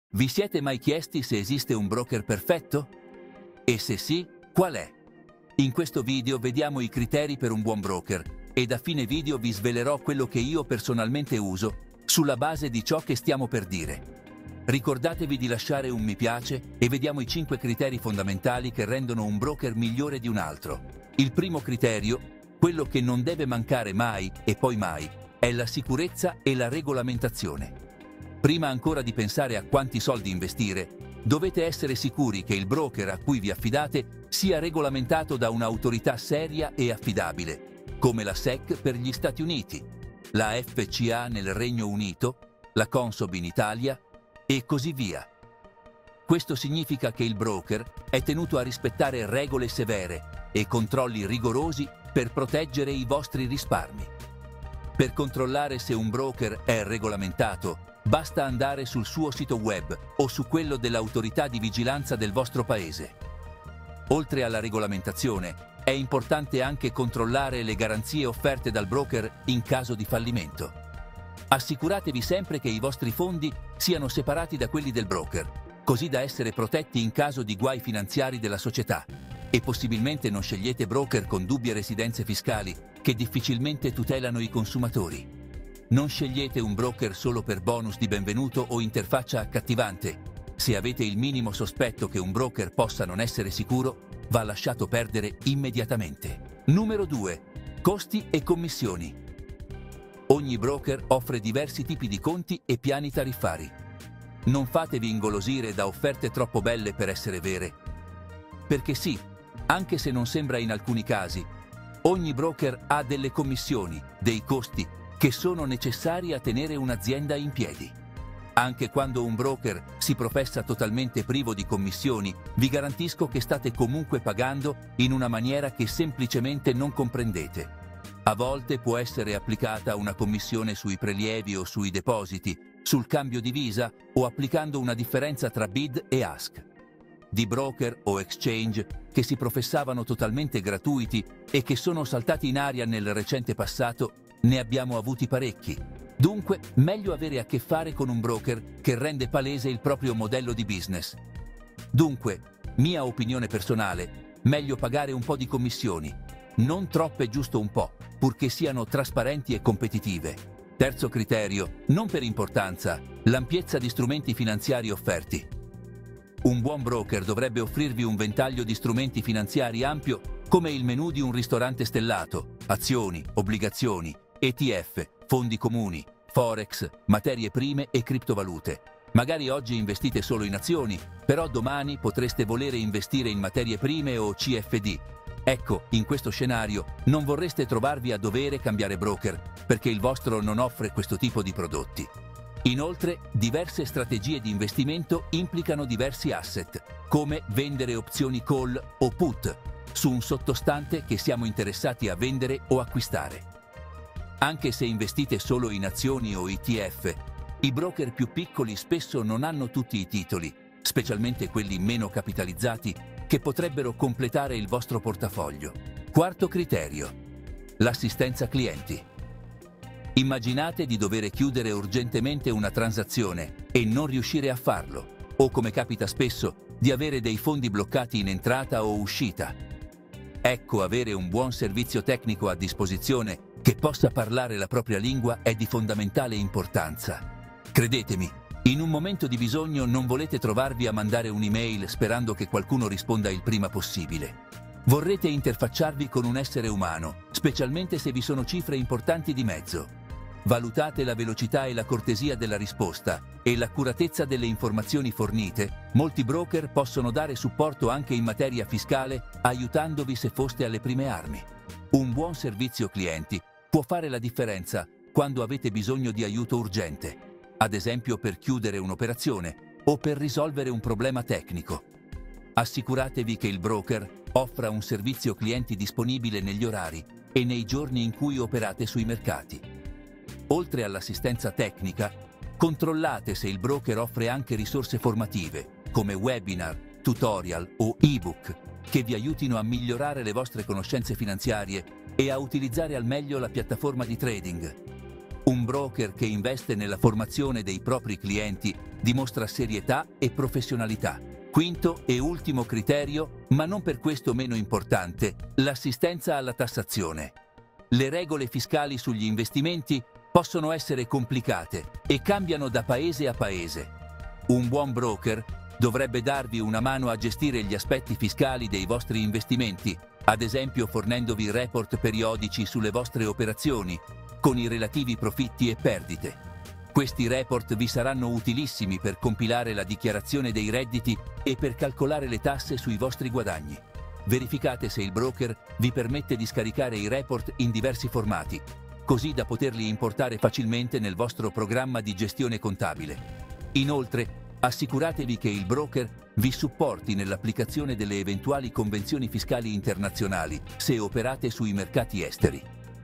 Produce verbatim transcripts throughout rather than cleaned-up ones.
Vi siete mai chiesti se esiste un broker perfetto? E se sì, qual è? In questo video vediamo i criteri per un buon broker e a fine video vi svelerò quello che io personalmente uso sulla base di ciò che stiamo per dire. Ricordatevi di lasciare un mi piace e vediamo i cinque criteri fondamentali che rendono un broker migliore di un altro. Il primo criterio, quello che non deve mancare mai e poi mai, è la sicurezza e la regolamentazione. Prima ancora di pensare a quanti soldi investire, dovete essere sicuri che il broker a cui vi affidate sia regolamentato da un'autorità seria e affidabile, come la S E C per gli Stati Uniti, la F C A nel Regno Unito, la Consob in Italia e così via. Questo significa che il broker è tenuto a rispettare regole severe e controlli rigorosi per proteggere i vostri risparmi. Per controllare se un broker è regolamentato, basta andare sul suo sito web o su quello dell'autorità di vigilanza del vostro paese. Oltre alla regolamentazione, è importante anche controllare le garanzie offerte dal broker in caso di fallimento. Assicuratevi sempre che i vostri fondi siano separati da quelli del broker, così da essere protetti in caso di guai finanziari della società, e possibilmente non scegliete broker con dubbie residenze fiscali che difficilmente tutelano i consumatori. Non scegliete un broker solo per bonus di benvenuto o interfaccia accattivante. Se avete il minimo sospetto che un broker possa non essere sicuro, va lasciato perdere immediatamente. Numero due. Costi e commissioni. Ogni broker offre diversi tipi di conti e piani tariffari. Non fatevi ingolosire da offerte troppo belle per essere vere. Perché sì, anche se non sembra in alcuni casi, ogni broker ha delle commissioni, dei costi, che sono necessari a tenere un'azienda in piedi. Anche quando un broker si professa totalmente privo di commissioni, vi garantisco che state comunque pagando in una maniera che semplicemente non comprendete. A volte può essere applicata una commissione sui prelievi o sui depositi, sul cambio di Visa o applicando una differenza tra bid e ask. Di broker o exchange che si professavano totalmente gratuiti e che sono saltati in aria nel recente passato, ne abbiamo avuti parecchi. Dunque, meglio avere a che fare con un broker che rende palese il proprio modello di business. Dunque, mia opinione personale, meglio pagare un po' di commissioni. Non troppe, giusto un po', purché siano trasparenti e competitive. Terzo criterio, non per importanza, l'ampiezza di strumenti finanziari offerti. Un buon broker dovrebbe offrirvi un ventaglio di strumenti finanziari ampio come il menù di un ristorante stellato, azioni, obbligazioni, E T F, fondi comuni, forex, materie prime e criptovalute. Magari oggi investite solo in azioni, però domani potreste volere investire in materie prime o C F D. Ecco, in questo scenario non vorreste trovarvi a dovere cambiare broker, perché il vostro non offre questo tipo di prodotti. Inoltre, diverse strategie di investimento implicano diversi asset, come vendere opzioni call o put, su un sottostante che siamo interessati a vendere o acquistare. Anche se investite solo in azioni o E T F, i broker più piccoli spesso non hanno tutti i titoli, specialmente quelli meno capitalizzati, che potrebbero completare il vostro portafoglio. Quarto criterio: l'assistenza clienti. Immaginate di dover chiudere urgentemente una transazione e non riuscire a farlo, o come capita spesso, di avere dei fondi bloccati in entrata o uscita. Ecco, avere un buon servizio tecnico a disposizione che possa parlare la propria lingua è di fondamentale importanza. Credetemi, in un momento di bisogno non volete trovarvi a mandare un'email sperando che qualcuno risponda il prima possibile. Vorrete interfacciarvi con un essere umano, specialmente se vi sono cifre importanti di mezzo. Valutate la velocità e la cortesia della risposta e l'accuratezza delle informazioni fornite. Molti broker possono dare supporto anche in materia fiscale, aiutandovi se foste alle prime armi. Un buon servizio clienti può fare la differenza quando avete bisogno di aiuto urgente, ad esempio per chiudere un'operazione o per risolvere un problema tecnico. Assicuratevi che il broker offra un servizio clienti disponibile negli orari e nei giorni in cui operate sui mercati. Oltre all'assistenza tecnica, controllate se il broker offre anche risorse formative, come webinar, tutorial o ebook, che vi aiutino a migliorare le vostre conoscenze finanziarie e a utilizzare al meglio la piattaforma di trading. Un broker che investe nella formazione dei propri clienti dimostra serietà e professionalità. Quinto e ultimo criterio, ma non per questo meno importante, l'assistenza alla tassazione. Le regole fiscali sugli investimenti possono essere complicate e cambiano da paese a paese. Un buon broker dovrebbe darvi una mano a gestire gli aspetti fiscali dei vostri investimenti, ad esempio fornendovi report periodici sulle vostre operazioni, con i relativi profitti e perdite. Questi report vi saranno utilissimi per compilare la dichiarazione dei redditi e per calcolare le tasse sui vostri guadagni. Verificate se il broker vi permette di scaricare i report in diversi formati, così da poterli importare facilmente nel vostro programma di gestione contabile. Inoltre, assicuratevi che il broker vi supporti nell'applicazione delle eventuali convenzioni fiscali internazionali se operate sui mercati esteri.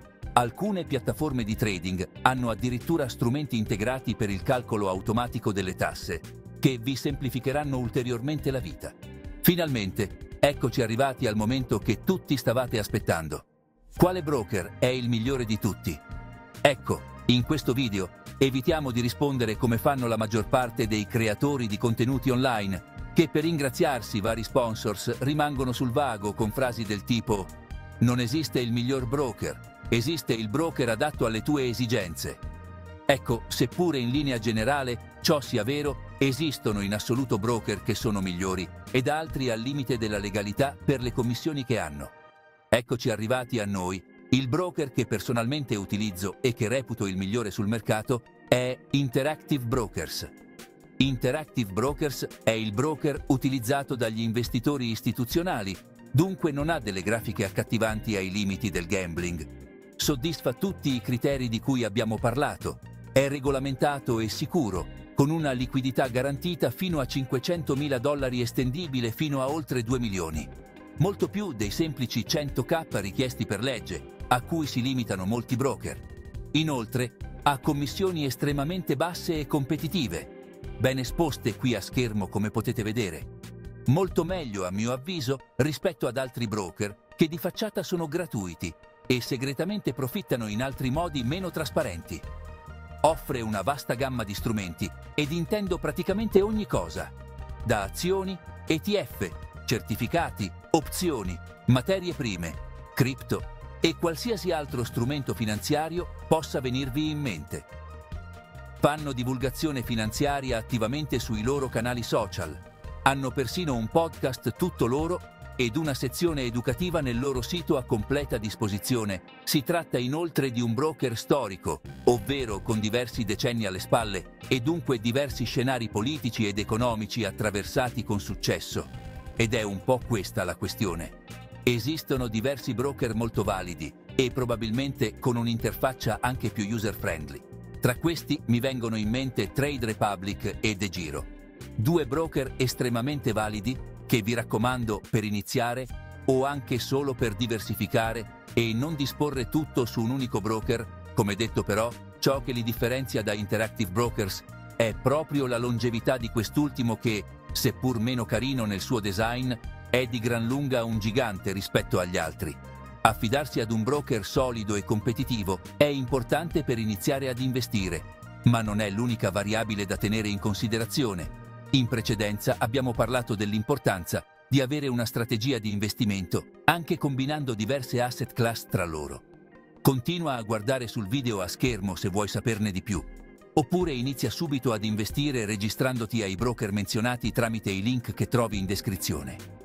Alcune piattaforme di trading hanno addirittura strumenti integrati per il calcolo automatico delle tasse, che vi semplificheranno ulteriormente la vita. Finalmente, eccoci arrivati al momento che tutti stavate aspettando. Quale broker è il migliore di tutti? Ecco, in questo video evitiamo di rispondere come fanno la maggior parte dei creatori di contenuti online, che per ringraziarsi vari sponsors rimangono sul vago con frasi del tipo «Non esiste il miglior broker, esiste il broker adatto alle tue esigenze». Ecco, seppure in linea generale ciò sia vero, esistono in assoluto broker che sono migliori ed altri al limite della legalità per le commissioni che hanno. Eccoci arrivati a noi. Il broker che personalmente utilizzo e che reputo il migliore sul mercato è Interactive Brokers. Interactive Brokers è il broker utilizzato dagli investitori istituzionali, dunque non ha delle grafiche accattivanti ai limiti del gambling. Soddisfa tutti i criteri di cui abbiamo parlato, è regolamentato e sicuro, con una liquidità garantita fino a cinquecentomila dollari estendibile fino a oltre due milioni. Molto più dei semplici cento k richiesti per legge, a cui si limitano molti broker. Inoltre, ha commissioni estremamente basse e competitive, ben esposte qui a schermo come potete vedere. Molto meglio, a mio avviso, rispetto ad altri broker che di facciata sono gratuiti e segretamente profittano in altri modi meno trasparenti. Offre una vasta gamma di strumenti ed intendo praticamente ogni cosa, da azioni, E T F, certificati, opzioni, materie prime, cripto e qualsiasi altro strumento finanziario possa venirvi in mente. Fanno divulgazione finanziaria attivamente sui loro canali social, hanno persino un podcast tutto loro ed una sezione educativa nel loro sito a completa disposizione. Si tratta inoltre di un broker storico, ovvero con diversi decenni alle spalle e dunque diversi scenari politici ed economici attraversati con successo. Ed è un po' questa la questione. Esistono diversi broker molto validi e probabilmente con un'interfaccia anche più user-friendly. Tra questi mi vengono in mente Trade Republic e DeGiro, due broker estremamente validi che vi raccomando per iniziare o anche solo per diversificare e non disporre tutto su un unico broker. Come detto però, ciò che li differenzia da Interactive Brokers è proprio la longevità di quest'ultimo che, seppur meno carino nel suo design, è di gran lunga un gigante rispetto agli altri. Affidarsi ad un broker solido e competitivo è importante per iniziare ad investire, ma non è l'unica variabile da tenere in considerazione. In precedenza abbiamo parlato dell'importanza di avere una strategia di investimento, anche combinando diverse asset class tra loro. Continua a guardare sul video a schermo se vuoi saperne di più, oppure inizia subito ad investire registrandoti ai broker menzionati tramite i link che trovi in descrizione.